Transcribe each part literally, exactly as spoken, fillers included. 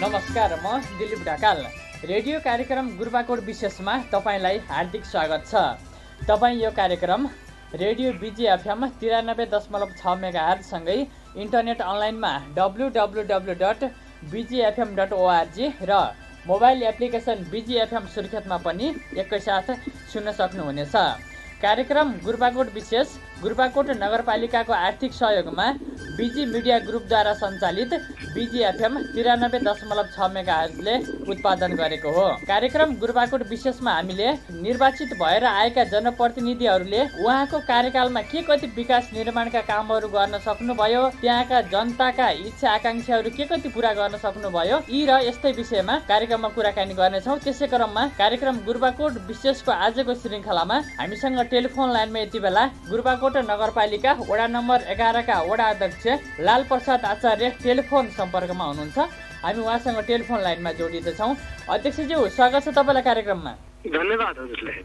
नमस्कार, म दिलीप ढकाल। रेडियो कार्यक्रम गुरुबाकोट विशेषमा तपाईँलाई हार्दिक स्वागत छ। तपाईँ यो कार्यक्रम रेडियो बिजी एफएम तिरानब्बे दशमलव छ मेगाहर्जसँगै इन्टरनेट अनलाइनमा W W W dot BGFM dot O R G र मोबाइल एप्लिकेसन बिजी एफएम सुर्खेतमा पनि एकैसाथ सुन्न सक्नुहुनेछ। कार्यक्रम गुरुबाकोट विशेष गुरुबाकोट नगरपालिकाको आर्थिक सहयोगमा बिजी मिडिया ग्रुपद्वारा सञ्चालित बिजी एफएम तिरानब्बे दशमलव छ मेगाहर्जले उत्पादन गरेको हो। कार्यक्रम गुरुबाकोट विशेषमा हामीले निर्वाचित भएर आएका जनप्रतिनिधिहरूले उहाँको कार्यकालमा के कति विकास निर्माणका कामहरू गर्न सक्नुभयो, त्यहाँका जनताका इच्छा आकांक्षाहरू के कति पूरा गर्न सक्नुभयो, यी र यस्तै विषयमा कार्यक्रममा कुराकानी गर्नेछौँ। त्यसै क्रममा कार्यक्रम गुरुबाकोट विशेषको आजको श्रृङ्खलामा हामीसँग टेलिफोन लाइनमा यति बेला गुरुबाकोट नगरपालिका वडा नम्बर एघारका वडा अध्यक्ष लाल प्रसाद आचार्य टेलिफोन सम्पर्कमा हुनुहुन्छ। हामी उहाँसँग टेलिफोन लाइनमा जोडिँदैछौँ। अध्यक्षज्यू, स्वागत छ तपाईँलाई कार्यक्रममा। धन्यवाद हजुरलाई।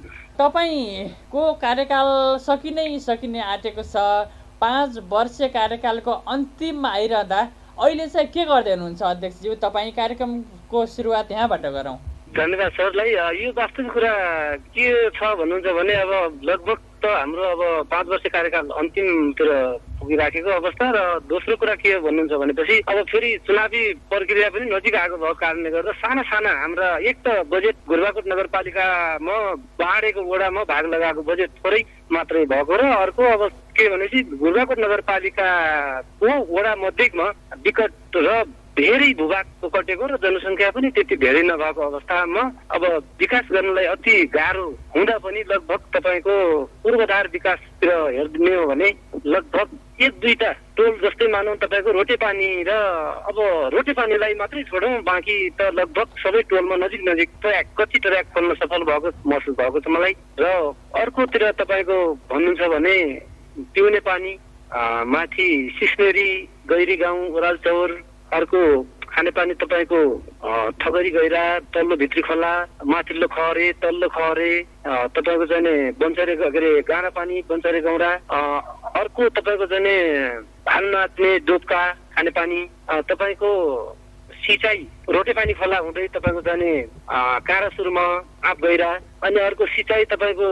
तपाईँको कार्यकाल सकिनै सकिने आँटेको छ। पाँच वर्ष कार्यकालको अन्तिममा आइरहँदा अहिले चाहिँ के गर्दै हुनुहुन्छ अध्यक्षज्यू? तपाईँ कार्यक्रमको सुरुवात यहाँबाट गरौँ। धन्यवाद सरलाई। यो वास्तविक कुरा के छ भन्नुहुन्छ भने अब लगभग त हाम्रो अब पाँच वर्ष कार्यकाल अन्तिमतिर पुगिराखेको अवस्था र दोस्रो कुरा के भन्नुहुन्छ भनेपछि अब फेरि चुनावी प्रक्रिया पनि नजिक आएको भएको कारणले गर्दा साना साना हाम्रा एक त बजेट गुरुबाकोट नगरपालिकामा बाँडेको वडामा भाग लगाएको बजेट थोरै मात्रै भएको र अर्को अब के भनेपछि गुरुबाकोट नगरपालिकाको वडा मध्येमा विकट र धेरै भूभाग कटेको र जनसङ्ख्या पनि त्यति धेरै नभएको अवस्थामा अब विकास गर्नलाई अति गाह्रो हुँदा पनि लगभग तपाईँको पूर्वाधार विकासतिर हेर्ने हो भने लगभग एक दुईटा टोल जस्तै मानौँ तपाईँको रोटेपानी र अब रोटेपानीलाई मात्रै छोडौँ, बाँकी त लगभग सबै टोलमा नजिक नजिक ट्र्याक कति ट्र्याक खोल्न सफल भएको महसुस भएको छ मलाई। र अर्कोतिर तपाईँको भन्नुहुन्छ भने पिउने पानी माथि सिस्नेरी गैरी गाउँ ओरालचौर, अर्को खानेपानी तपाईँको ठगरी गैरा तल्लो भित्री खोला माथिल्लो खहरे तल्लो खहरे तपाईँको चाहिँ बन्चरे के अरे गाँडा पानी बन्चरे गौरा, अर्को तपाईँको चाहिँ भान नाच्ने डोबका खानेपानी तपाईँको सिँचाइ रोटेपानी खोला हुँदै तपाईँको जाने काँरासुरमा आँप गैरा, अनि अर्को सिँचाइ तपाईँको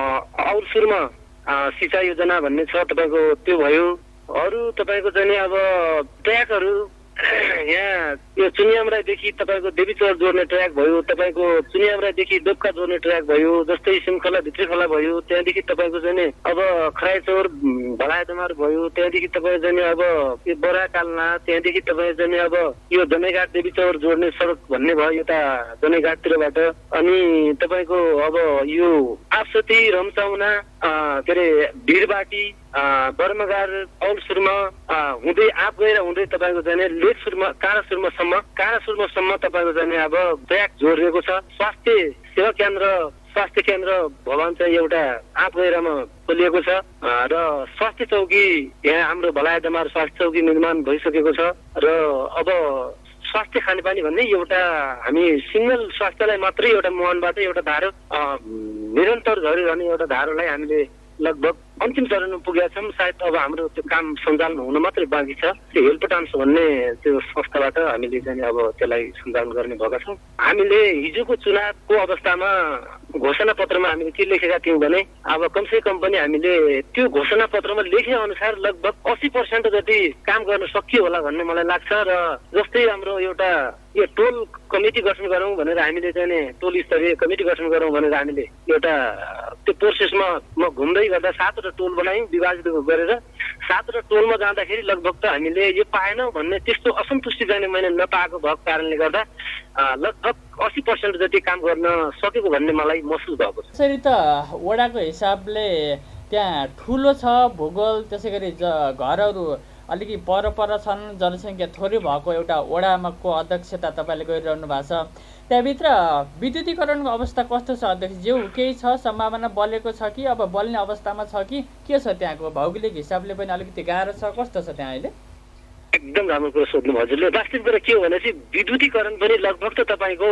औरसुरमा सिँचाइ योजना भन्ने छ तपाईँको त्यो भयो। अरू तपाईँको चाहिँ अब ट्र्याकहरू यहाँ यो चुनियामराईदेखि तपाईँको देवीचौर जोड्ने ट्र्याक भयो, तपाईँको चुनियामराईदेखि डोबका जोड्ने ट्र्याक भयो, जस्तै सिमखोला भित्री खोला भयो, त्यहाँदेखि तपाईँको चाहिँ अब खराइचौर भलायदमार भयो, त्यहाँदेखि तपाईँको चाहिँ अब यो बराकालना, त्यहाँदेखि तपाईँको चाहिँ अब यो जनैघाट देवीचौर जोड्ने सडक भन्ने भयो यता जनैघाटतिरबाट, अनि तपाईँको अब यो आपसती रम्चाउना के अरे भिरबाटी बर्मगार औलसुरमा हुँदै आँप गएर हुँदै तपाईँको जाने लेक सुरमा काँडा सुर्मासम्म काँडा सुर्मासम्म तपाईँको जाने अब ट्र्याक जोडिएको छ। स्वास्थ्य सेवा केन्द्र स्वास्थ्य केन्द्र भवन चाहिँ एउटा आँप गैरामा खोलिएको छ र स्वास्थ्य चौकी यहाँ हाम्रो भलायदमार स्वास्थ्य चौकी निर्माण भइसकेको छ। र अब स्वास्थ्य खानेपानी भन्ने एउटा हामी सिङ्गल स्वास्थ्यलाई मात्रै एउटा मुहानबाट एउटा धारो निरन्तर झरिरहने एउटा धारोलाई हामीले लगभग अन्तिम चरणमा पुगेका छौँ। सायद अब हाम्रो त्यो काम सञ्चालन हुन मात्रै बाँकी छ। त्यो हेल्पटान्स भन्ने त्यो संस्थाबाट हामीले चाहिँ अब त्यसलाई सञ्चालन गर्ने भएका छौँ। हामीले हिजोको चुनावको अवस्थामा घोषणा पत्रमा हामीले के लेखेका थियौँ भने अब कमसे कम पनि हामीले त्यो घोषणा पत्रमा लेखे अनुसार लगभग अस्सी पर्सेन्ट जति काम गर्न सकियो होला भन्ने मलाई लाग्छ। र जस्तै हाम्रो एउटा यो टोल कमिटी गठन गरौँ भनेर हामीले चाहिँ टोल स्तरीय कमिटी गठन गरौँ भनेर हामीले एउटा त्यो प्रोसेसमा म घुम्दै गर्दा सातवटा टोल बनायौँ विभाजित गरेर। सातवटा टोलमा जाँदाखेरि लगभग त हामीले यो पाएनौँ भन्ने त्यस्तो असन्तुष्टि जाने मैले नपाएको भएको कारणले गर्दा लगभग अस्सी पर्सेन्ट जति काम गर्न सकेको भन्ने मलाई महसुस भएको छ। त्यसरी त वडाको हिसाबले त्यहाँ ठुलो छ भूगोल, त्यसै गरी घरहरू अलिकति पर पर छन्, जनसङ्ख्या थोरै भएको एउटा वडाको अध्यक्षता तपाईँले गरिरहनु भएको छ। त्यहाँभित्र विद्युतीकरणको अवस्था कस्तो छ अध्यक्षज्यू? केही छ सम्भावना बलेको छ कि अब बल्ने अवस्थामा छ कि के छ? त्यहाँको भौगोलिक हिसाबले पनि अलिकति गाह्रो छ, कस्तो छ त्यहाँ अहिले? एकदम राम्रो कुरो सोध्नु हजुरले। वास्तविक कुरा के हो भनेपछि विद्युतीकरण पनि लगभग त तपाईँको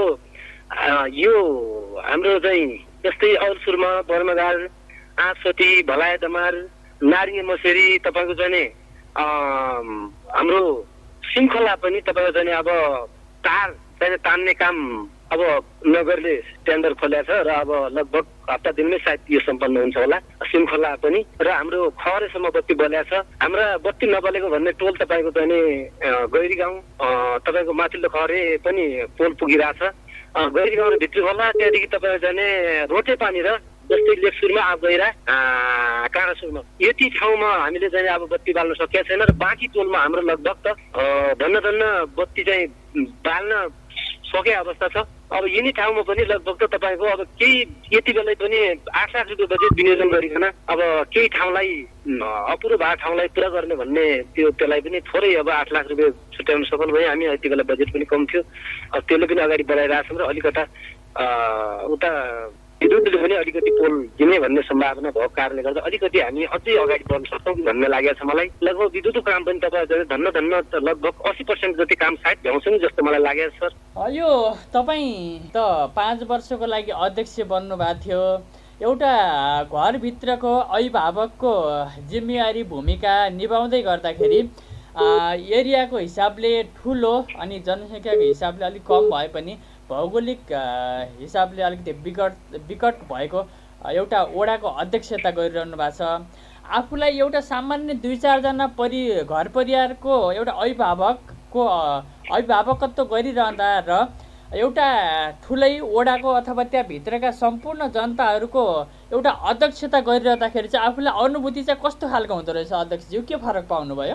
यो हाम्रो चाहिँ जस्तै औलसुरमा बर्मगार आँपसती भलायदमार नारिङ मसेरी तपाईँको चाहिँ हाम्रो सिमखोला पनि तपाईँको चाहिँ अब तार चाहिँ तान्ने काम अब नगरले टेन्डर खोलेको छ र अब लगभग हप्ता दिनमै सायद यो सम्पन्न हुन्छ होला। सिमखोला पनि र हाम्रो खरेसम्म बत्ती बलेको छ। हाम्रा बत्ती नबलेको भन्ने टोल तपाईँको चाहिँ गैरी गाउँ तपाईँको माथिल्लो खरे पनि पोल पुगिरहेछ। गैरी गाउँ र भित्री खोला त्यहाँदेखि तपाईँको जाने रोटे पानी र जस्तै लेकसुरमा अब गइरा काँडासुरमा यति ठाउँमा हामीले चाहिँ अब बत्ती बाल्न सकेका छैन र बाँकी टोलमा हाम्रो लगभग त धन्न धन्न बत्ती चाहिँ बाल्न सके अवस्था छ। अब यिनी ठाउँमा पनि लगभग त तपाईँको अब केही यति बेलै पनि आठ लाख रुपियाँ बजेट विनियोजन गरिकन अब केही ठाउँलाई अपुरो भएको ठाउँलाई पुरा गर्ने भन्ने त्यो त्यसलाई पनि थोरै अब आठ लाख रुपियाँ छुट्याउन सफल भयो हामी। यति बेला बजेट पनि कम थियो, त्यसले पनि अगाडि बढाइरहेछौँ र अलिकता उता विद्युतले पनि अलिकति पोल दिने भन्ने सम्भावना भएको कारणले गर्दा अलिकति हामी अझै अगाडि बढ्न सक्छौँ भन्ने लागेको छ मलाई। लगभग विद्युतको काम पनि तपाईँ धन्न धन्न लगभग अस्सी पर्सेन्ट जति काम सायद भ्याउँछौँ जस्तो मलाई लागेको छ सर। यो तपाईँ त पाँच वर्षको लागि अध्यक्ष बन्नुभएको थियो। एउटा घरभित्रको अभिभावकको जिम्मेवारी भूमिका निभाउँदै गर्दाखेरि एरियाको हिसाबले ठुलो अनि जनसङ्ख्याको हिसाबले अलिक कम भए पनि भौगोलिक हिसाबले अलिकति विकट विकट भएको एउटा वडाको अध्यक्षता गरिरहनु भएको छ। आफूलाई एउटा सामान्य दुई चारजना परि घर परिवारको एउटा अभिभावकको अभिभावकत्व गरिरहँदा र एउटा ठुलै वडाको अथवा त्यहाँभित्रका सम्पूर्ण जनताहरूको एउटा अध्यक्षता गरिरहँदाखेरि चाहिँ आफूलाई अनुभूति चाहिँ कस्तो खालको हुँदो रहेछ अध्यक्षज्यू? के फरक पाउनुभयो?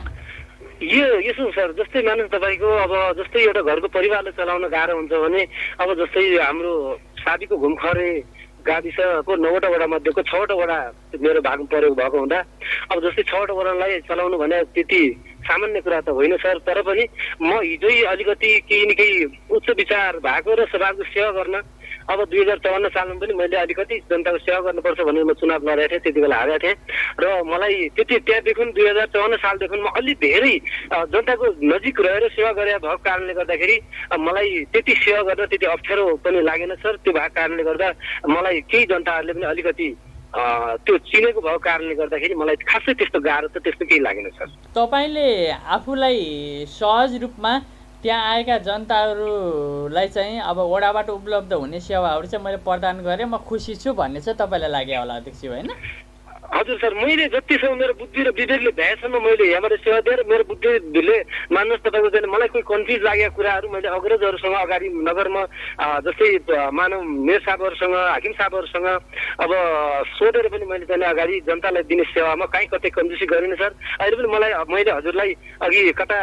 यो यसो सर, जस्तै मानिस तपाईँको अब जस्तै एउटा घरको परिवारले चलाउन गाह्रो हुन्छ भने अब जस्तै हाम्रो साबीको घुमखरे गाविसको नौवटा वडा मध्येको छवटा वडा मेरो भाग परेको भएको हुँदा अब जस्तै छवटा वडालाई चलाउनु भने त्यति सामान्य कुरा त होइन सर। तर पनि म हिजै अलिकति केही न केही उच्च विचार भएको र समाजको सेवा गर्न अब दुई हजार चौवन्न सालमा पनि मैले अलिकति जनताको सेवा गर्नुपर्छ भनेर म चुनाव लडेको थिएँ, त्यति बेला हारेको थिएँ र मलाई त्यति त्यहाँदेखि दुई हजार चौवन्न सालदेखि म अलि धेरै जनताको नजिक रहेर सेवा गरे भएको कारणले गर्दाखेरि मलाई त्यति सेवा गर्न त्यति अप्ठ्यारो पनि लागेन सर। त्यो भएको कारणले गर्दा मलाई केही जनताहरूले पनि अलिकति त्यो चिनेको भएको कारणले गर्दाखेरि मलाई खासै त्यस्तो गाह्रो त त्यस्तो केही लागेन सर। तपाईँले आफूलाई सहज रूपमा त्यहाँ आएका जनताहरूलाई चाहिँ अब वडाबाट उपलब्ध हुने सेवाहरू चाहिँ मैले प्रदान गरेँ, म खुसी छु भन्ने चाहिँ तपाईँलाई लाग्यो होला अध्यक्ष, होइन? हजुर सर, मैले जतिसम्म मेरो बुद्धि र विवेकले भ्याएसम्म मैले यहाँबाट सेवा दिएर मेरो बुद्धिले मान्नुहोस् तपाईँको चाहिँ मलाई कोही कन्फ्युज लागेका कुराहरू मैले अग्रजहरूसँग अगाडि नगरमा जस्तै मानव मेयर साहबहरूसँग हाकिम साहबहरूसँग अब सोधेर पनि मैले चाहिँ अगाडि जनतालाई दिने सेवामा कहीँ कतै कन्जुसी गरिनँ सर। अहिले पनि मलाई मैले हजुरलाई अघि कता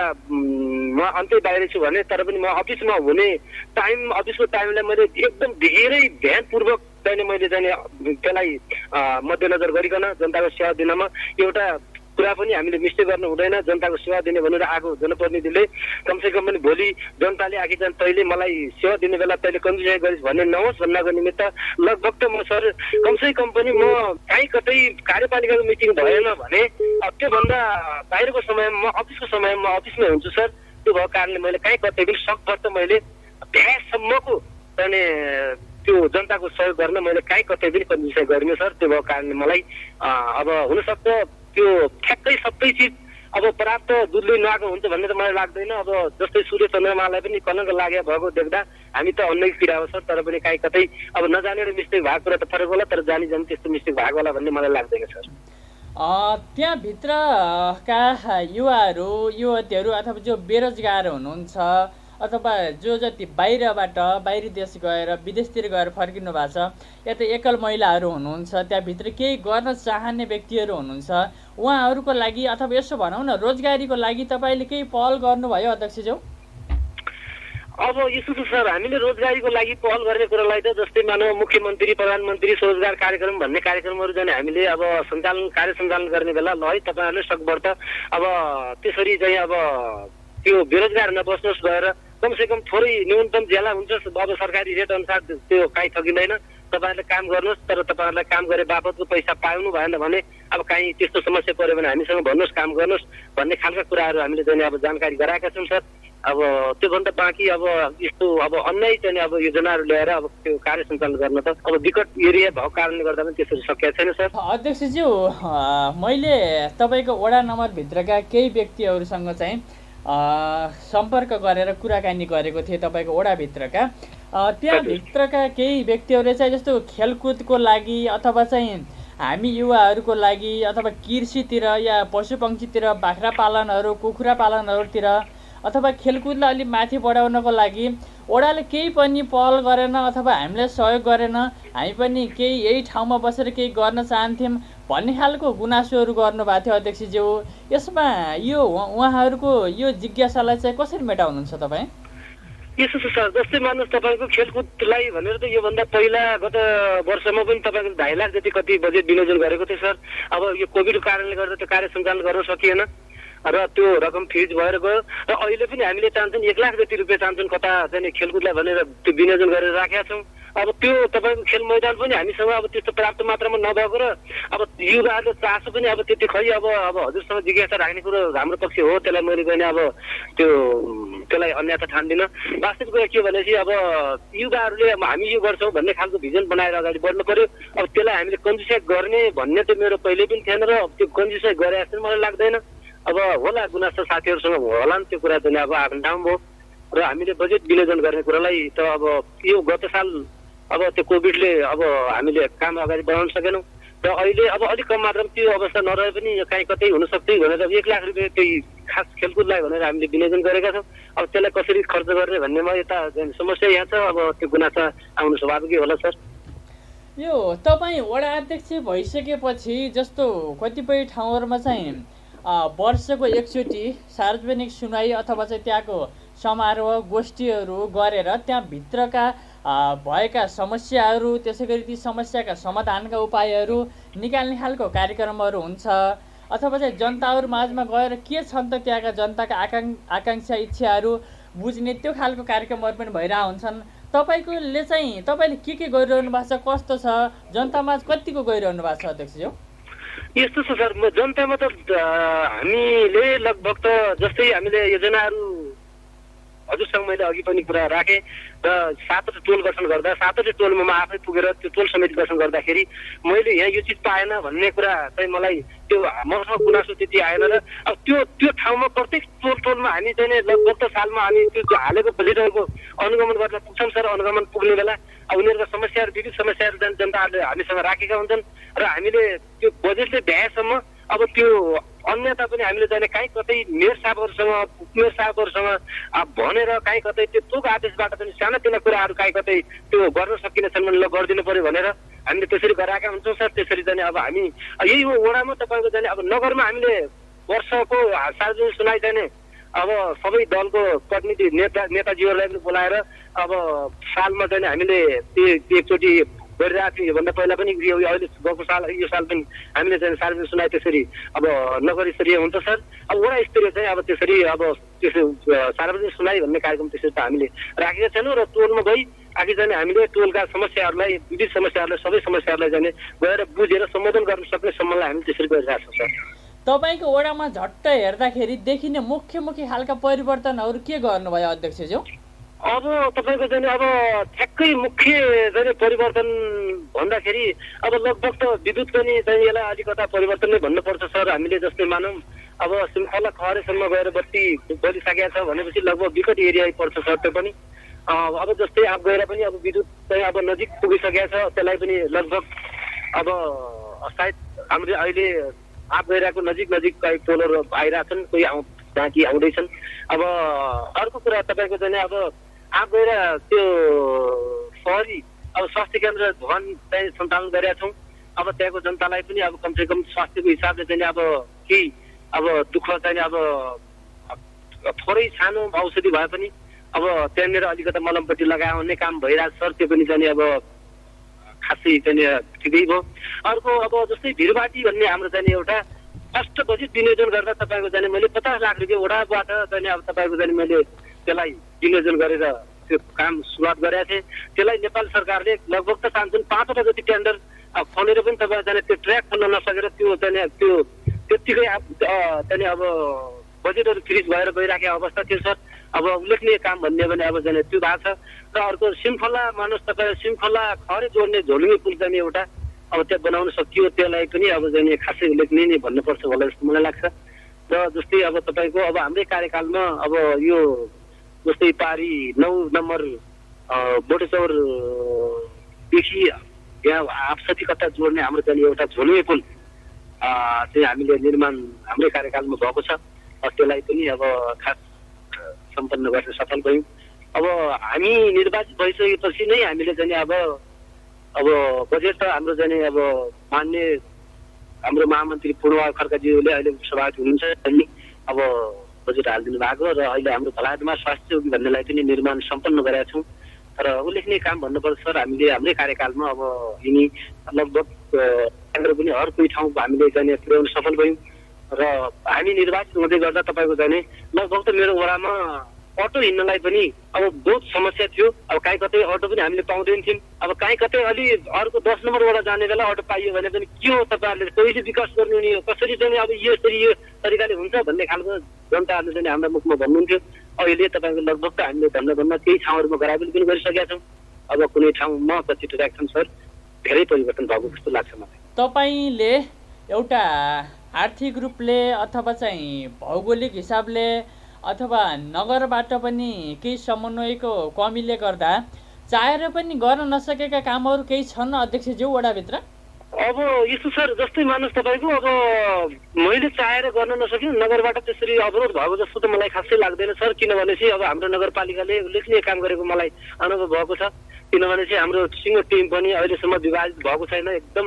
म अन्तै बाहिर छु भने तर पनि म अफिसमा हुने टाइम अफिसको टाइमलाई मैले एकदम धेरै ध्यानपूर्वक चाहिँ मैले चाहिँ त्यसलाई मध्यनजर गरिकन जनताको सेवा दिनमा एउटा कुरा पनि हामीले मिस्टेक गर्नु हुँदैन। जनताको सेवा दिने भनेर आएको जनप्रतिनिधिले कमसेकम पनि भोलि जनताले आखिर चाहिँ तैँले मलाई सेवा दिने बेला तैँले कन्जुसाइ गरिस् भन्ने नहोस् भन्नको निमित्त लगभग त म सर कमसेकम पनि म कहीँ कतै कार्यपालिकाको मिटिङ भएन भने त्योभन्दा बाहिरको समयमा म अफिसको समयमा म अफिसमै हुन्छु सर। त्यो भएको कारणले मैले कहीँ कतै पनि सकभर त मैले भ्यासम्मको चाहिँ त्यो जनताको सहयोग गर्न मैले कहीँ कतै पनि कन्जुसाइ गरिनँ सर। त्यो भएको कारणले मलाई अब हुनसक्छ त्यो ठ्याक्कै सबै चिज अब पर्याप्त दुधले नआएको हुन्छ भन्ने त मलाई लाग्दैन। अब जस्तै सूर्य चन्द्रमालाई पनि कलङ्क लागे भएको देख्दा हामी त अन्नै पीडा हो सर। तर पनि कहीँ कतै अब नजानेर मिस्टेक भएको कुरा त फरक होला, तर जानी जानी त्यस्तो मिस्टेक भएको होला भन्ने मलाई लाग्दैन सर। त्यहाँभित्रका युवाहरू युवतीहरू अथवा जो बेरोजगार हुनुहुन्छ अथवा जो जति बाहिरबाट बाहिरी देश गएर विदेशतिर गएर फर्किनु भएको छ या त एकल महिलाहरू हुनुहुन्छ, त्यहाँभित्र केही गर्न चाहने व्यक्तिहरू हुनुहुन्छ, उहाँहरूको लागि अथवा यसो भनौँ न रोजगारीको लागि तपाईँले केही पहल गर्नुभयो अध्यक्षज्यू? अब यसो छ सर, हामीले रोजगारीको लागि पहल गर्ने कुरालाई त जस्तै मानव मुख्यमन्त्री प्रधानमन्त्री स्वरोजगार कार्यक्रम भन्ने कार्यक्रमहरू चाहिँ हामीले अब सञ्चालन कार्य सञ्चालन गर्ने बेला ल है तपाईँहरूले सकभर त अब त्यसरी चाहिँ अब त्यो बेरोजगार नबस्नुहोस् गएर कमसेकम थोरै न्यूनतम ज्याला हुन्छ अब सरकारी रेट अनुसार त्यो काहीँ ठगिँदैन। तपाईँहरूले काम गर्नुहोस्, तर तपाईँहरूलाई काम गरे बापतको पैसा पाउनु भएन भने अब काहीँ त्यस्तो समस्या पऱ्यो भने हामीसँग भन्नुहोस्, काम गर्नुहोस् भन्ने खालका कुराहरू हामीले चाहिँ अब जानकारी गराएका छौँ सर। अब त्योभन्दा बाँकी अब यस्तो अब अन्य चाहिँ अब योजनाहरू ल्याएर अब त्यो कार्य सञ्चालन गर्न त अब विकट एरिया भएको कारणले गर्दा पनि त्यसरी सकिएको छैन सर। अध्यक्षज्यू, मैले तपाईँको वडा नम्बरभित्रका केही व्यक्तिहरूसँग चाहिँ सम्पर्क गरेर कुराकानी गरेको थिएँ तपाईँको वडाभित्रका। त्यहाँभित्रका केही व्यक्तिहरूले चाहिँ जस्तो खेलकुदको लागि अथवा चाहिँ हामी युवाहरूको लागि अथवा कृषितिर या पशुपक्षीतिर बाख्रा पालनहरू कुखुरा पालनहरूतिर अथवा खेलकुदलाई अलिक माथि बढाउनको लागि वडाले केही पनि पहल गरेन अथवा हामीलाई सहयोग गरेन, हामी पनि केही यही ठाउँमा बसेर केही गर्न चाहन्थ्यौँ भन्ने खालको गुनासोहरू गर्नुभएको थियो अध्यक्षज्यू। यसमा यो उहाँहरूको यो जिज्ञासालाई चाहिँ कसरी मेटाउनुहुन्छ तपाईँ? यसो छ सर, जस्तै मान्नुहोस् तपाईँको खेलकुदलाई भनेर त योभन्दा पहिला गत वर्षमा पनि तपाईँको ढाई लाख जति कति बजेट विनियोजन गरेको थियो सर। अब यो कोभिडको कारणले गर्दा त्यो कार्य सञ्चालन गर्न सकिएन र त्यो रकम फ्रिज भएर गयो र अहिले पनि हामीले चाहन्छौँ एक लाख जति रुपियाँ चाहन्छौँ कता चाहिँ खेलकुदलाई भनेर त्यो विनियोजन गरेर राखेका छौँ। अब त्यो तपाईँको खेल मैदान पनि हामीसँग अब त्यस्तो पर्याप्त मात्रामा नभएको र अब युवाहरूले चासो पनि अब त्यति खै अब अब हजुरसँग जिज्ञासा राख्ने कुरो हाम्रो पक्ष हो, त्यसलाई मैले पनि अब त्यो त्यसलाई अन्यथा ठान्दिनँ। वास्तविक कुरा के भनेपछि अब युवाहरूले अब हामी यो गर्छौँ भन्ने खालको भिजन बनाएर अगाडि बढ्नु पर्यो। अब त्यसलाई हामीले कन्जुसाइ गर्ने भन्ने त मेरो पहिले पनि थिएन र त्यो कन्जुसाइ गरे जस्तो मलाई लाग्दैन। अब होला गुनासो साथीहरूसँग होला नि त्यो कुरा चाहिँ अब आफ्नो ठाउँ भयो र हामीले बजेट विनियोजन गर्ने कुरालाई त अब यो गत साल अब त्यो कोभिडले अब हामीले काम अगाडि बढाउन सकेनौँ र अहिले अब अलिक कम मात्रामा त्यो अवस्था नरहे पनि कहीँ कतै हुनसक्छ भनेर एक लाख रुपियाँ त्यही खास खेलकुदलाई भनेर हामीले विनियोजन गरेका छौँ। अब त्यसलाई कसरी खर्च गर्ने भन्नेमा यता समस्या यहाँ छ। अब त्यो गुनासा आउनु स्वाभाविकै होला सर। यो तपाईँ वडा अध्यक्ष भइसकेपछि जस्तो कतिपय ठाउँहरूमा चाहिँ वर्षको एकचोटि सार्वजनिक सुनाइ अथवा चाहिँ त्यहाँको समारोह गोष्ठीहरू गरेर त्यहाँभित्रका भएका समस्याहरू त्यसै गरी ती समस्याका समाधानका उपायहरू निकाल्ने खालको कार्यक्रमहरू हुन्छ अथवा चाहिँ जनताहरू माझमा गएर के छन् त त्यहाँका जनताका आकाङ आकाङ्क्षा इच्छाहरू बुझ्ने त्यो खालको कार्यक्रमहरू पनि भइरहेको हुन्छन्। तपाईँकोले चाहिँ तपाईँले के के गरिरहनु भएको छ, कस्तो छ, जनतामाझ कतिको गइरहनु भएको छ अध्यक्षज्यू? यस्तो छ सर, म जनतामा त हामीले लगभग त जस्तै हामीले योजनाहरू हजुरसँग मैले अघि पनि कुरा राखेँ र सातवटा टोल गठन गर्दा सातवटा टोलमा म आफै पुगेर त्यो टोल समिति गठन गर्दाखेरि मैले यहाँ यो चिज पाएन भन्ने कुरा चाहिँ मलाई त्यो मसँग गुनासो त्यति आएन र अब त्यो त्यो ठाउँमा प्रत्येक टोल टोलमा हामी चाहिँ लगभग त सालमा हामी त्यो हालेको बजेटहरूको अनुगमन गर्न पुग्छौँ सर। अनुगमन पुग्ने बेला अब उनीहरूका समस्याहरू विविध समस्याहरू जनताहरूले हामीसँग राखेका हुन्छन् र हामीले त्यो बजेटले भ्याएसम्म अब त्यो अन्यथा पनि हामीले जाने कहीँ कतै मेयर साहबहरूसँग उपमेयर साहबहरूसँग भनेर कहीँ कतै त्यो तोक आदेशबाट पनि सानातिना कुराहरू कहीँ कतै त्यो गर्न सकिनेछन् भने ल गरिदिनु पर्यो भनेर हामीले त्यसरी गराएका हुन्छौँ सर। त्यसरी जाने अब हामी यही हो वडामा तपाईँको जाने अब नगरमा हामीले वर्षको सार्वजनिक सुनाइ जाने अब सबै दलको प्रतिनिधि नेता नेताजीहरूलाई पनि बोलाएर अब सालमा चाहिँ हामीले त्यो एकचोटि गरिरहेको थियो। योभन्दा पहिला पनि अहिले गएको साल यो साल पनि हामीले चाहिँ सार्वजनिक सुनाइ त्यसरी अब नगर स्तरीय हुन्छ सर। अब वडा स्तरीय चाहिँ अब त्यसरी अब त्यसो सार्वजनिक सुनाइ भन्ने कार्यक्रम त्यसरी त हामीले राखेका छैनौँ र टोलमा गई आखिर चाहिँ हामीले टोलका समस्याहरूलाई विविध समस्याहरूलाई सबै समस्याहरूलाई जाने गएर बुझेर सम्बोधन गर्न सक्ने सम्मलाई हामी त्यसरी गरिरहेका छौँ सर। तपाईँको वडामा झट्ट हेर्दाखेरि देखिने मुख्य मुख्य खालका परिवर्तनहरू के गर्नुभयो अध्यक्षज्यू? अब तपाईँको चाहिँ अब ठ्याक्कै मुख्य चाहिँ परिवर्तन भन्दाखेरि अब लगभग त विद्युत पनि चाहिँ यसलाई अलिकता परिवर्तन नै भन्नुपर्छ सर। हामीले जस्तै मानौँ अब सिम्फला खहरेसम्म गएर बत्ती बलिसकेको छ भनेपछि लगभग विकट एरिया पर्छ सर। त्यो पनि अब जस्तै आप गएर पनि अब विद्युत चाहिँ अब नजिक पुगिसकेको छ, त्यसलाई पनि लगभग अब सायद हामीले अहिले आप गइरहेको नजिक नजिक कहीँ टोलहरू आइरहेछन्, कोही आउँ बाँकी आउँदैछन्। अब अर्को कुरा तपाईँको चाहिँ अब आप गएर त्यो सहरी अब स्वास्थ्य केन्द्र भवन चाहिँ सञ्चालन गरेका छौँ। अब त्यहाँको जनतालाई पनि अब कमसेकम स्वास्थ्यको हिसाबले चाहिँ अब केही अब दुःख चाहिँ अब थोरै सानो औषधि भए पनि अब त्यहाँनिर अलिकता मलमपट्टि लगाउने काम भइरहेको छ सर। त्यो पनि चाहिँ अब खासै चाहिँ ठिकै भयो। अर्को अब जस्तै भिरबाटी भन्ने हाम्रो चाहिँ एउटा फर्स्ट बजेट विनियोजन गर्दा तपाईँको जाने मैले पचास लाख रुपियाँ वडाबाट चाहिँ अब तपाईँको जाने मैले त्यसलाई विनियोजन गरेर त्यो काम सुरुवात गरेका थिएँ। त्यसलाई नेपाल सरकारले लगभग त चाहन्छन् पाँचवटा जति टेन्डर खनेर पनि तपाईँ जाने त्यो ट्र्याक खोल्न नसकेर त्यो चाहिँ त्यो त्यत्तिकै चाहिँ अब बजेटहरू फ्रिज भएर गइराखेको अवस्था थियो सर। अब उल्लेखनीय काम भन्ने भने अब जाने त्यो भएको छ र अर्को सिम्फला मानुस तपाईँ सिम्फला खरे जोड्ने झोलुङ्गे पुल जाने एउटा अब त्यहाँ बनाउन सकियो, त्यसलाई पनि अब जाने खासै उल्लेखनीय नै भन्नुपर्छ होला जस्तो मलाई लाग्छ। र जस्तै अब तपाईँको अब हाम्रै कार्यकालमा अब यो जस्तै पारी नौ नम्बर बोटेचौरदेखि यहाँ आपसती कता जोड्ने हाम्रो चाहिँ एउटा झोलुवे पुल चाहिँ हामीले निर्माण हाम्रै कार्यकालमा भएको छ। त्यसलाई पनि अब खास सम्पन्न गर्न सफल भयौँ। अब हामी निर्वाचित भइसकेपछि नै हामीले चाहिँ अब अब बजेट त हाम्रो चाहिँ अब मान्य हाम्रो महामन्त्री पूर्णबहादुर खड्काज्यूले अहिले सभापति हुनुहुन्छ अनि अब बजेट हालिदिनु भएको र अहिले हाम्रो भलादमा स्वास्थ्य चौकी भन्नेलाई पनि निर्माण सम्पन्न गरेका छौँ। तर उल्लेखनीय काम भन्नुपर्छ सर, हामीले हाम्रै कार्यकालमा अब यिनी लगभग केन्द्र पनि हर कोही ठाउँ हामीले चाहिँ पुर्याउन सफल भयौँ र हामी निर्वाचित हुँदै गर्दा तपाईँको चाहिँ लगभग त मेरो वडामा अटो हिँड्नलाई पनि अब बहुत समस्या थियो। अब काहीँ कतै अटो पनि हामीले पाउँदैन थियौँ। अब काहीँ कतै अलि अर्को दस नम्बर वडा जाने बेला अटो पाइयो भने पनि के हो तपाईँहरूले कहिले विकास गर्नु नि कसरी चाहिँ अब यसरी यो तरिकाले हुन्छ भन्ने खालको जनताहरूले चाहिँ हाम्रा मुखमा भन्नुहुन्थ्यो। अहिले तपाईँको लगभग त हामीले भन्न भन्न केही ठाउँहरूमा गराबेल पनि गरिसकेका छौँ। अब कुनै ठाउँमा कचिरहेका छौँ सर, धेरै परिवर्तन भएको जस्तो लाग्छ मलाई। तपाईँले एउटा आर्थिक रूपले अथवा चाहिँ भौगोलिक हिसाबले अथवा नगरबाट पनि केही समन्वयको कमीले गर्दा चाहेर पनि गर्न नसकेका कामहरू केही छन् अध्यक्षज्यू वडाभित्र? अब यस्तो सर, जस्तै मान्नुहोस् तपाईँको अब मैले चाहेर गर्न नसक्यो नगरबाट त्यसरी अवरोध भएको जस्तो त मलाई खासै लाग्दैन सर। किनभने चाहिँ अब हाम्रो नगरपालिकाले उल्लेखनीय काम गरेको मलाई अनुभव भएको छ। किनभने चाहिँ हाम्रो सिङ्गो टिम पनि अहिलेसम्म विभाजित भएको छैन। एकदम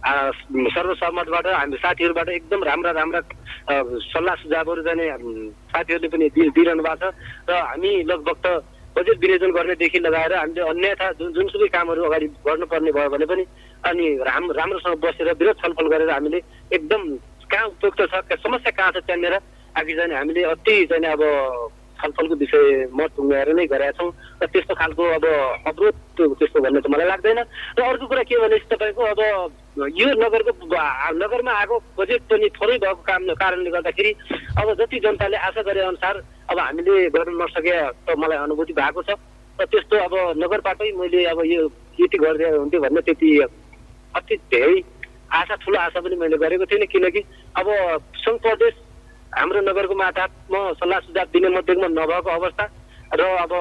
सर्वसम्मतबाट हामी साथीहरूबाट एकदम राम्रा राम्रा सल्लाह सुझावहरू जाने साथीहरूले पनि दिइरहनु भएको छ र हामी लगभग त बजेट विनियोजन गर्नेदेखि लगाएर हामीले अन्यथा जुन जुनसुकै कामहरू अगाडि बढ्नुपर्ने भयो भने पनि अनि राम राम्रोसँग बसेर विरोध छलफल गरेर हामीले एकदम कहाँ उपयुक्त छ, समस्या कहाँ छ त्यहाँनिर अघि जाने हामीले अति चाहिँ अब छलफलको विषय म टुङ्गाएर नै गरेका छौँ र त्यस्तो खालको अब अवरोध त्यस्तो भन्ने त मलाई लाग्दैन। र अर्को कुरा के भने तपाईँको अब यो नगरको नगरमा आएको बजेट पनि थोरै भएको काम कारणले गर्दाखेरि अब जति जनताले आशा गरे अनुसार अब हामीले गर्न नसके त मलाई अनुभूति भएको छ। र त्यस्तो अब नगरबाटै मैले अब यो यति गरिदिएको हुन्थ्यो भन्ने त्यति अति धेरै आशा ठुलो आशा पनि मैले गरेको थिइनँ। किनकि अब सङ्घ प्रदेश हाम्रो नगरको माथामा सल्लाह सुझाव दिने मध्येमा नभएको अवस्था र अब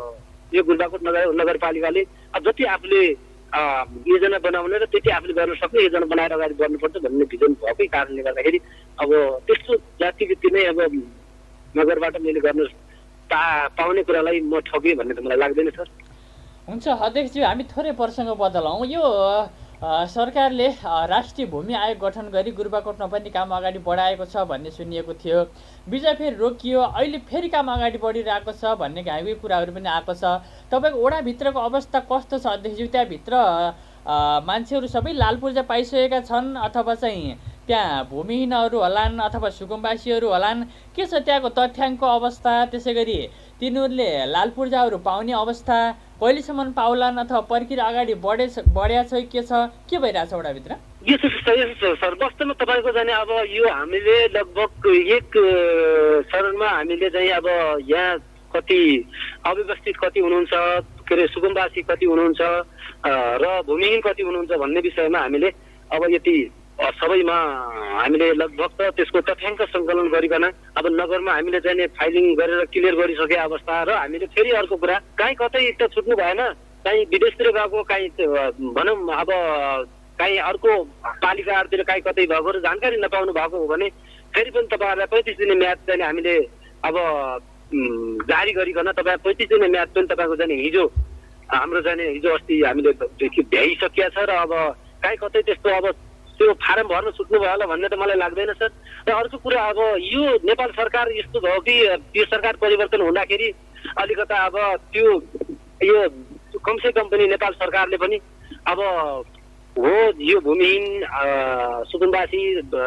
यो गुल्बाकोट नगर नगरपालिकाले अब जति आफूले योजना बनाउने र त्यति आफूले गर्न सक्ने योजना बनाएर अगाडि बढ्नुपर्छ भन्ने भिजन भएकै कारणले गर्दाखेरि अब त्यस्तो जातिगति नै अब नगरबाट मैले गर्न पा पाउने कुरालाई म ठगेँ भन्ने त मलाई लाग्दैन सर। हुन्छ अध्यक्षज्यू, हामी थोरै प्रसङ्ग बदलौँ। यो सरकारले राष्ट्रिय भूमि आयोग गठन गरी गुरुबाकोटमा पनि काम अगाडि बढाएको छ भन्ने सुनिएको थियो। बिचमा फेरि रोकियो, अहिले फेरि काम अगाडि बढिरहेको छ भन्ने घाइवे कुराहरू पनि आएको छ। तपाईँको वडाभित्रको अवस्था कस्तो छ अध्यक्षज्यू? त्यहाँभित्र मान्छेहरू सबै लाल पूर्जा पाइसकेका छन् अथवा चाहिँ त्यहाँ भूमिहीनहरू होलान् अथवा सुकुम्बासीहरू होलान्? के छ त्यहाँको तथ्याङ्कको अवस्था? त्यसै गरी तिनीहरूले लाल पूर्जाहरू पाउने अवस्था कहिलेसम्म पाउलान् अथवा प्रक्रिया अगाडि बढे बढ्या छ के छ, के भइरहेछ वडाभित्र? यस्तो यस्तो सर, वास्तवमा तपाईँको जाने अब यो हामीले लगभग एक चरणमा हामीले चाहिँ अब यहाँ कति अव्यवस्थित कति हुनुहुन्छ, के अरे सुकुम्बासी कति हुनुहुन्छ र भूमिहीन कति हुनुहुन्छ भन्ने विषयमा हामीले अब यति सबैमा हामीले लगभग त त्यसको तथ्याङ्क सङ्कलन गरिकन अब नगरमा हामीले चाहिँ फाइलिङ गरेर क्लियर गरिसके अवस्था र हामीले फेरि अर्को कुरा कहीँ कतै त छुट्नु भएन, कहीँ विदेशतिर गएको, कहीँ भनौँ अब कहीँ अर्को पालिकाहरूतिर कहीँ कतै भएको र जानकारी नपाउनु भएको हो भने फेरि पनि तपाईँहरूलाई पैँतिस दिने म्याद चाहिँ हामीले अब जारी गरिकन तपाईँ पैँतिस दिने म्याद पनि तपाईँको जाने हिजो हाम्रो जाने हिजो अस्ति हामीले भ्याइसकिया छ र अब कहीँ कतै त्यस्तो अब त्यो फारम भर्न छुट्नु भयो होला भन्ने त मलाई लाग्दैन सर। र अर्को कुरा अब यो नेपाल सरकार यस्तो भयो कि यो सरकार परिवर्तन हुँदाखेरि अलिकता अब त्यो यो कमसे कम पनि नेपाल सरकारले पनि अब हो यो भूमिहीन सुकुम्बासी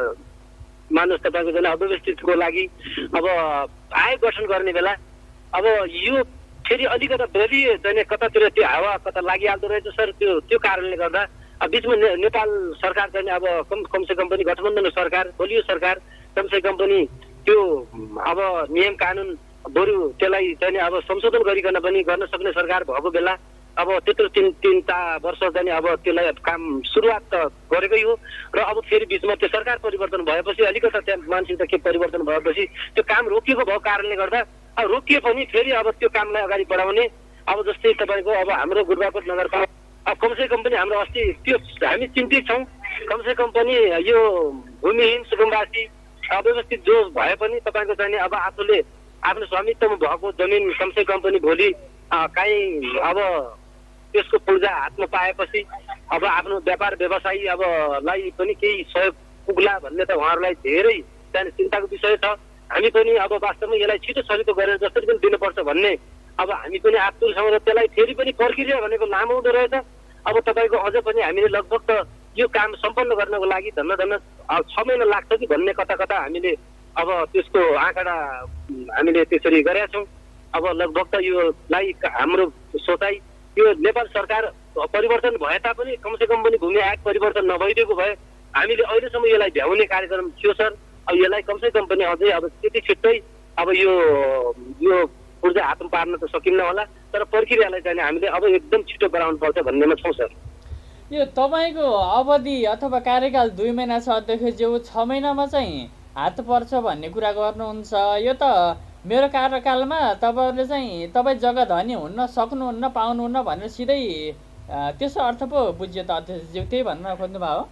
मानुस तपाईँको जुन अव्यवस्थितको लागि अब आयोग गठन गर्ने बेला अब यो फेरि अलिकता बलियो चाहिँ कतातिर त्यो हावा कता लागिहाल्दो रहेछ सर। त्यो त्यो कारणले गर्दा बिचमा ने, नेपाल सरकार चाहिँ अब कम कमसे कम पनि गठबन्धन सरकार बलियो सरकार कमसे कम पनि त्यो अब नियम कानुन बरु त्यसलाई चाहिँ अब संशोधन गरिकन पनि गर्न सक्ने सरकार भएको बेला अब त्यत्रो तिन तिनवटा वर्ष चाहिँ अब त्यसलाई काम सुरुवात त गरेकै हो र अब फेरि बिचमा त्यो सरकार परिवर्तन भएपछि अलिकति त्यहाँ मानसिकता के परिवर्तन भएपछि त्यो काम रोकिएको भएको कारणले गर्दा अब रोकिए पनि फेरि अब त्यो कामलाई अगाडि बढाउने अब जस्तै तपाईँको अब हाम्रो गुरुबाकोट नगरपालिका अब कमसेकम पनि हाम्रो अस्ति त्यो हामी चिन्तित छौँ कमसेकम पनि यो भूमिहीन सुकुम्बासी अव्यवस्थित जो भए पनि तपाईँको चाहिँ अब आफूले आफ्नो स्वामित्वमा भएको जमिन कमसेकम पनि भोलि काहीँ अब त्यसको पूर्जा हातमा पाएपछि अब आफ्नो व्यापार व्यवसायी अब लाई पनि केही सहयोग पुग्ला भन्ने त उहाँहरूलाई धेरै त्यहाँदेखि चिन्ताको विषय छ। हामी पनि अब वास्तवमा यसलाई छिटो सजिलो गरेर जसरी पनि दिनुपर्छ भन्ने अब हामी पनि आतुर छौँ र त्यसलाई फेरि पनि प्रक्रिया भनेको लामो हुँदो रहेछ। अब तपाईँको अझ पनि हामीले लगभग त यो काम सम्पन्न गर्नको लागि धन्न धन्न छ महिना लाग्छ कि भन्ने कता कता हामीले अब त्यसको आँकडा हामीले त्यसरी गरेका छौँ। अब लगभग त योलाई हाम्रो सोचाइ यो नेपाल सरकार परिवर्तन भए तापनि कमसेकम पनि भूमि आयोग परिवर्तन नभइदिएको भए हामीले अहिलेसम्म यसलाई भ्याउने कार्यक्रम थियो सर। अब यसलाई कमसेकम पनि अझै अब त्यति छिट्टै अब यो यो ऊर्जा हातमा पार्न त सकिन्न होला तर प्रक्रियालाई चाहिँ हामीले अब एकदम छिटो गराउनु पर्छ भन्नेमा छौँ सर। यो तपाईँको अवधि अथवा कार्यकाल दुई महिना छ अध्यक्षज्यू, छ महिनामा चाहिँ हात पर्छ भन्ने कुरा गर्नुहुन्छ। यो त मेरो कार्यकालमा तपाईँहरूले चाहिँ तपाईँ जग्गा धनी हुन्न सक्नुहुन्न पाउनुहुन्न भनेर सिधै त्यसो अर्थ पो बुझ्यो त अध्यक्षज्यू, त्यही भन्न खोज्नुभयो हो?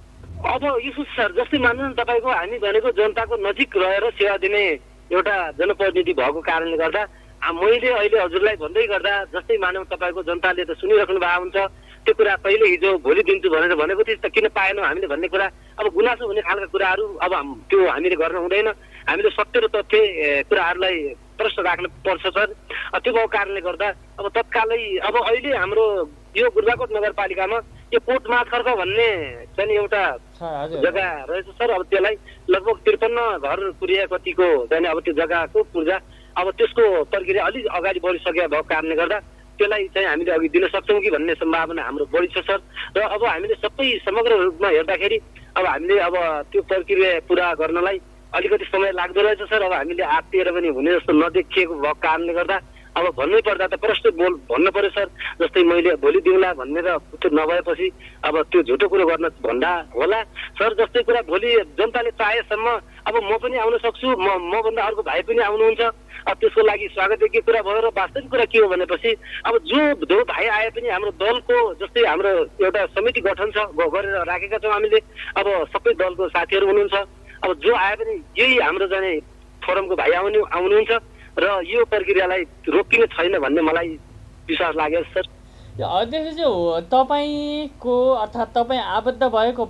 अब यसो सर जस्तै मान्नु न तपाईँको हामी भनेको जनताको नजिक रहेर सेवा दिने एउटा जनप्रतिनिधि भएको कारणले गर्दा मैले अहिले हजुरलाई भन्दै गर्दा जस्तै मानौँ तपाईँको जनताले त सुनिराख्नु भएको हुन्छ त्यो कुरा पहिले हिजो भोलि दिन्छु भनेर भनेको थिएँ त किन पाएनौँ हामीले भन्ने कुरा अब गुनासो हुने खालका कुराहरू अब त्यो हामीले गर्न हुँदैन। हामीले सत्य र तथ्य कुराहरूलाई प्रश्न राख्नु पर्छ सर। त्यो भएको कारणले गर्दा अब तत्कालै अब अहिले हाम्रो यो गुरुबाकोट नगरपालिकामा यो कोटमाथ खर्क भन्ने चाहिँ एउटा जग्गा रहेछ सर। अब त्यसलाई लगभग त्रिपन्न घर पुर्या कतिको चाहिँ अब त्यो जग्गाको पूर्जा अब त्यसको प्रक्रिया अलिक अगाडि बढिसकेको भएको कारणले गर्दा त्यसलाई चाहिँ हामीले अघि दिन सक्छौँ कि भन्ने सम्भावना हाम्रो बढी छ सर। र अब हामीले सबै समग्र रूपमा हेर्दाखेरि अब हामीले अब त्यो प्रक्रिया पुरा गर्नलाई अलिकति समय लाग्दो रहेछ सर। अब हामीले आत्तिएर पनि हुने जस्तो नदेखिएको भएको कारणले गर्दा अब भन्नै पर्दा त प्रश्न बोल भन्नु पर्यो सर। जस्तै मैले भोलि दिउँला भनेर त्यो नभएपछि अब त्यो झुटो कुरो गर्न भन्दा होला सर। जस्तै कुरा भोलि जनताले चाहेसम्म अब म पनि आउन सक्छु, म मभन्दा अर्को भाइ पनि आउनुहुन्छ। अब त्यसको लागि स्वागतयोग्य कुरा भयो र वास्तविक कुरा के हो भनेपछि अब जो जो भाइ आए पनि हाम्रो दलको जस्तै हाम्रो एउटा समिति गठन छ गरेर राखेका छौँ हामीले। अब सबै दलको साथीहरू हुनुहुन्छ। अब जो आए पनि यही हाम्रो जाने फोरमको भाइ आउनु आउनुहुन्छ र यो प्रक्रियालाई रोकिने छैन भन्ने मलाई विश्वास लाग्यो सर। अध्यक्षज्यू, तपाईँको अर्थात् तपाईँ आबद्ध भएको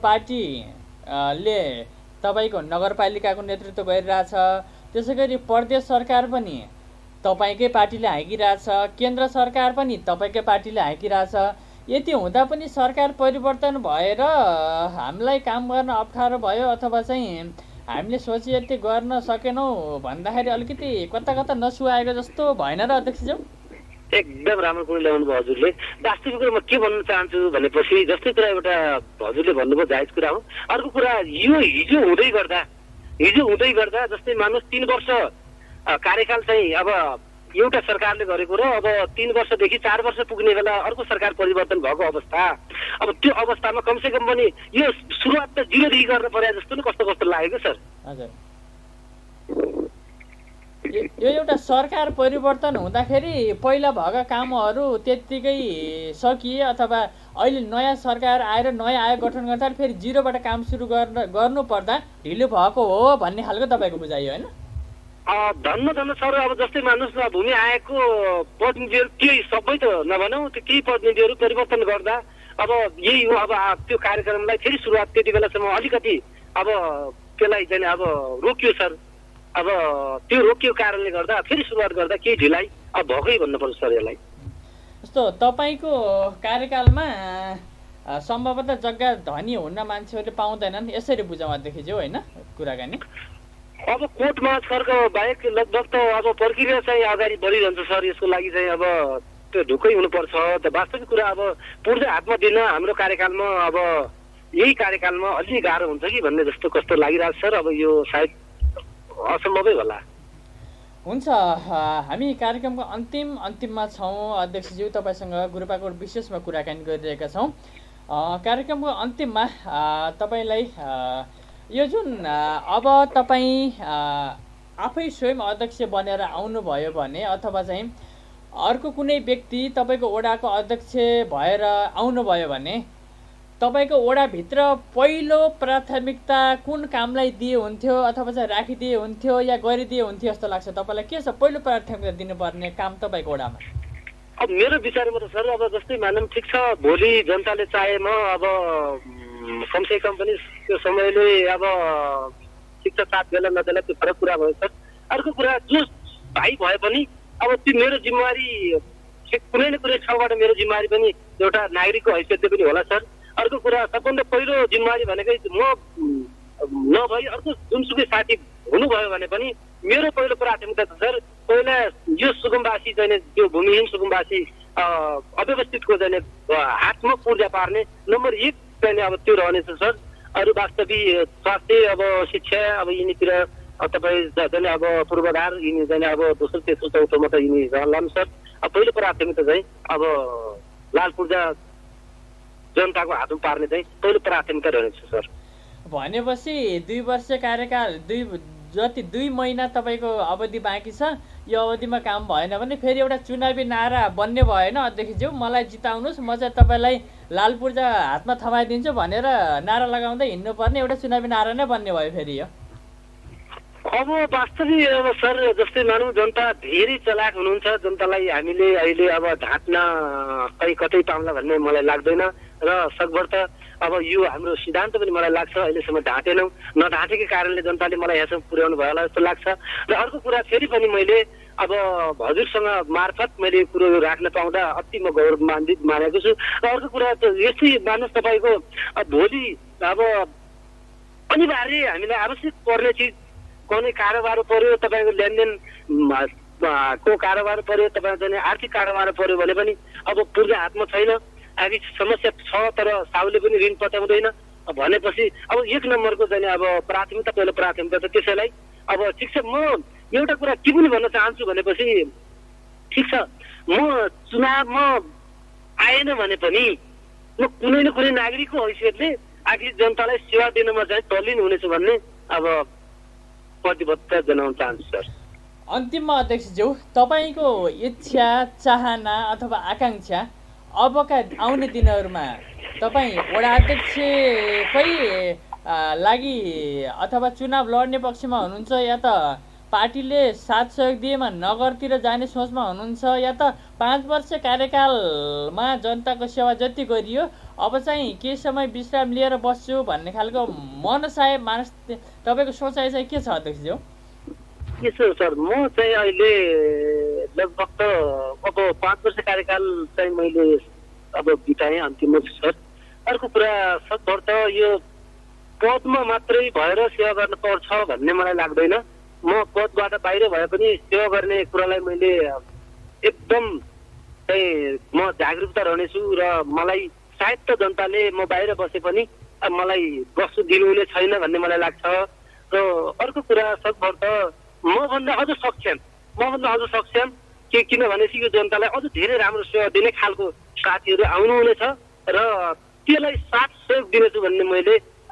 पार्टीले तपाईँको नगरपालिकाको नेतृत्व गरिरहेछ, त्यसै गरी प्रदेश सरकार पनि तपाईँकै पार्टीले हाँकिरहेछ, केन्द्र सरकार पनि तपाईँकै पार्टीले हाँकिरहेछ। यति हुँदा पनि सरकार परिवर्तन भएर हामीलाई काम गर्न अप्ठ्यारो भयो अथवा चाहिँ हामीले सोचे यति गर्न सकेनौँ भन्दाखेरि अलिकति कता कता नसुहाएको जस्तो भएन र अध्यक्षज्यू? एकदम राम्रो कुरो ल्याउनु भयो हजुरले। वास्तविक कुरा म के भन्न चाहन्छु भनेपछि जस्तै कुरा एउटा हजुरले भन्नुभयो जायज कुरा हो। अर्को कुरा यो हिजो हुँदै गर्दा हिजो हुँदै गर्दा जस्तै मानुस् तिन वर्ष कार्यकाल चाहिँ अब एउटा सरकारले गरेको र अब तीन वर्षदेखि चार वर्ष पुग्ने बेला अर्को सरकार परिवर्तन भएको अवस्था। अब त्यो अवस्थामा कमसेकम पनि यो सुरुवात त जिरोदेखि गर्न पर्यो जस्तो नि कस्तो कस्तो लागेको सर। हजुर, यो एउटा सरकार परिवर्तन हुँदाखेरि पहिला भएका कामहरू त्यत्तिकै सकिए अथवा अहिले नयाँ सरकार आएर नयाँ आयोग गठन गर्दा फेरि जिरोबाट काम सुरु गर्न गर्नुपर्दा ढिलो भएको हो भन्ने खालको तपाईँको बुझाइ होइन? धन्न धन्न सर। अब जस्तै मान्नुहोस् न भूमि आयोगको प्रतिनिधिहरू केही सबै त नभनौँ त्यो केही प्रतिनिधिहरू परिवर्तन गर्दा अब यही हो। अब त्यो कार्यक्रमलाई फेरि सुरुवात त्यति बेलासम्म अलिकति अब त्यसलाई चाहिँ अब रोकियो सर। अब त्यो रोकियो कारणले गर्दा फेरि सुरुवात गर्दा केही ढिलाइ अब भएकै भन्नुपर्छ सर यसलाई। जस्तो तपाईँको कार्यकालमा सम्भवतः जग्गा धनी हुन्न मान्छेहरूले पाउँदैनन् यसरी बुझाउँ अध्यक्षज्यू होइन कुराकानी? अब कोर्टमा सरको बाहेक लगभग त अब प्रक्रिया चाहिँ अगाडि बढिरहन्छ सर। यसको लागि चाहिँ अब त्यो ढुक्कै हुनुपर्छ। त वास्तविक कुरा अब पूर्जा हातमा दिन हाम्रो कार्यकालमा अब यही कार्यकालमा अलि गाह्रो हुन्छ कि भन्ने जस्तो कस्तो लागिरहेको छ सर। अब यो सायद असम्भवै होला। हुन्छ, हामी कार्यक्रमको अन्तिम अन्तिममा छौँ अध्यक्षज्यू। तपाईँसँग गुरुबाकोट विशेषमा कुराकानी गरिरहेका छौँ। कार्यक्रमको अन्तिममा तपाईँलाई यो जुन अब तपाईँ आफै स्वयं अध्यक्ष बनेर आउनुभयो भने अथवा चाहिँ अर्को कुनै व्यक्ति तपाईँको वडाको अध्यक्ष भएर आउनुभयो भने तपाईँको वडाभित्र पहिलो प्राथमिकता कुन कामलाई दिए हुन्थ्यो अथवा चाहिँ राखिदिए हुन्थ्यो या गरिदिए हुन्थ्यो जस्तो लाग्छ तपाईँलाई? के छ पहिलो प्राथमिकता दिनुपर्ने काम तपाईँको वडामा? अब मेरो विचारमा त सर अब जस्तै मानौँ ठिक छ, भोलि जनताले चाहेमा अब कमसे कम पनि त्यो समयले अब ठिक छ साथ बेला नदेला त्यो फरक कुरा भयो सर। अर्को कुरा जो भाइ भए पनि अब त्यो मेरो जिम्मेवारी कुनै न कुनै ठाउँबाट मेरो जिम्मेवारी पनि एउटा नागरिकको हैसियतले पनि होला सर। अर्को कुरा सबभन्दा पहिलो जिम्मेवारी भनेकै म नभई अर्को जुनसुकै साथी हुनुभयो भने पनि मेरो पहिलो प्राथमिकता छ सर, पहिला यो सुकुम्बासी चाहिँ त्यो भूमिहीन सुकुम्बासी अव्यवस्थितको चाहिँ हातमा पूर्जा पार्ने नम्बर एक चाहिँ अब त्यो रहनेछ सर। अरू वास्तविक स्वास्थ्य अब शिक्षा अब यिनीतिर तपाईँ चाहिँ अब पूर्वाधार यिनी चाहिँ अब दोस्रो तेस्रो चौथोमा त यिनी रहलान् सर। अब पहिलो प्राथमिकता चाहिँ अब लाल पूर्जा जनताको हातमा पार्ने चाहिँ पहिलो प्राथमिकता रहनेछ सर। भनेपछि दुई वर्ष कार्यकाल दुई जति दुई महिना तपाईँको अवधि बाँकी छ, यो अवधिमा काम भएन भने फेरि एउटा चुनावी नारा बन्ने भएन अध्यक्षज्यू, मलाई जिताउनुहोस् म चाहिँ तपाईँलाई लाल पूर्जा हातमा थमाइदिन्छु भनेर नारा लगाउँदै हिँड्नुपर्ने एउटा चुनावी नारा नै बन्ने भयो फेरि यो? अब वास्तविक अब सर जस्तै मानौँ जनता धेरै चलाक हुनुहुन्छ, जनतालाई हामीले अहिले अब ढाँट्न कहीँ कतै पाउँला भन्ने मलाई लाग्दैन र सकभर त अब यो हाम्रो सिद्धान्त पनि मलाई लाग्छ अहिलेसम्म ढाँटेनौँ, नढाँटेकै कारणले जनताले मलाई यहाँसम्म पुर्याउनु भयो होला जस्तो लाग्छ। र अर्को कुरा फेरि पनि मैले अब हजुरसँग मार्फत मैले कुरो राख्न पाउँदा अति म गौरवान्वित मानेको छु। र अर्को कुरा त यस्तै मान्नुहोस् तपाईँको भोलि अब अनिवार्य हामीलाई आवश्यक पर्ने चिज कुनै कारोबार पर्यो, तपाईँको लेनदेन को कारोबार पर्यो, तपाईँको चाहिँ आर्थिक कारोबार पर्यो भने पनि अब पूर्जा हातमा छैन, आदि समस्या छ तर साउले पनि ऋण पत्याउँदैन भनेपछि अब एक नम्बरको चाहिँ अब प्राथमिकता पहिलो प्राथमिकता त त्यसैलाई अब ठिक छ। म एउटा कुरा के पनि भन्न चाहन्छु भनेपछि ठिक छ म चुनावमा आएन भने पनि म कुनै न कुनै नागरिकको हैसियतले आखिर जनतालाई सेवा दिनमा चाहिँ तल्लीन हुनेछु भन्ने अब प्रतिबद्धता जनाउन चाहन्छु सर। अन्तिममा अध्यक्षज्यू तपाईँको इच्छा चाहना अथवा आकाङ्क्षा अबका आउने दिनहरूमा तपाईँ वडा अध्यक्षकै लागि अथवा चुनाव लड्ने पक्षमा हुनुहुन्छ या त पार्टीले साथ सहयोग दिएमा नगरतिर जाने सोचमा हुनुहुन्छ या त पाँच वर्ष कार्यकालमा जनताको सेवा जति गरियो अब चाहिँ केही समय विश्राम लिएर बस्छु भन्ने खालको मनसाय मानस तपाईँको सोचाइ चाहिँ के छ अध्यक्षज्यू? के छ सर, म चाहिँ अहिले लगभग त अब पाँच वर्ष कार्यकाल चाहिँ मैले अब बिताएँ अन्तिममा छु सर। अर्को कुरा सकभर त यो पदमा मात्रै भएर सेवा गर्न पर्छ भन्ने मलाई लाग्दैन। म पदबाट बाहिर भए पनि सेवा गर्ने कुरालाई मैले एकदम चाहिँ म जागरुकता रहनेछु र मलाई सायद त जनताले म बाहिर बसे पनि मलाई बस्नु दिनुहुने छैन भन्ने मलाई लाग्छ। र अर्को कुरा सकभर त मभन्दा अझ सक्षम मभन्दा अझ सक्षम के किनभनेपछि यो जनतालाई अझ धेरै राम्रो सेवा दिने खालको साथीहरू आउनुहुनेछ र त्यसलाई साथ सहयोग दिनेछु भन्ने मैले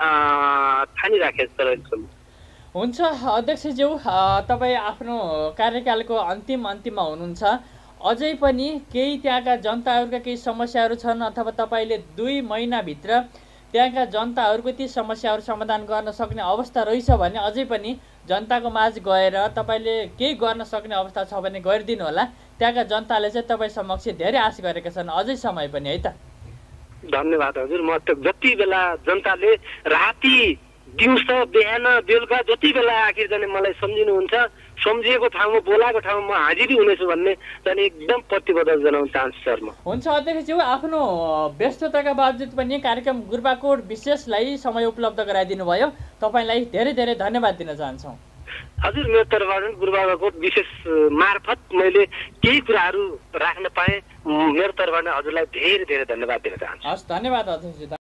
ठानिराखेको छु अहिलेसम्म। हुन्छ अध्यक्षज्यू, तपाईँ आफ्नो कार्यकालको अन्तिम अन्तिममा हुनुहुन्छ, अझै पनि केही त्यहाँका जनताहरूका केही समस्याहरू छन् अथवा तपाईँले दुई महिनाभित्र त्यहाँका जनताहरूको ती समस्याहरू समाधान गर्न सक्ने अवस्था रहेछ भने अझै पनि जनताको माझ गएर तपाईँले केही गर्न सक्ने अवस्था छ भने गरिदिनु होला। त्यहाँका जनताले चाहिँ तपाईँ समक्ष धेरै आश गरेका छन्, अझै समय पनि है त? धन्यवाद हजुर। म त जति बेला जनताले राति दिउँसो बिहान बेलुका जति बेला आखिर जाने मलाई सम्झिनुहुन्छ, सम्झिएको ठाउँमा बोलाएको ठाउँमा म हाजिरी हुनेछु भन्ने चाहिँ एकदम प्रतिबद्धता जनाउन चाहन्छु सर म। हुन्छ अध्यक्षज्यू, आफ्नो व्यस्तताका बावजुद पनि कार्यक्रम गुरुबाकोट विशेषलाई समय उपलब्ध गराइदिनु भयो, तपाईँलाई धेरै धेरै धन्यवाद दिन चाहन्छौँ। हजुर, मेरो तर्फबाट गुरुबाकोट विशेष मार्फत मैले केही कुराहरू राख्न पाएँ, मेरो तर्फबाट हजुरलाई धेरै धेरै धन्यवाद दिन चाहन्छु। हस्, धन्यवाद अध्यक्षज्यू।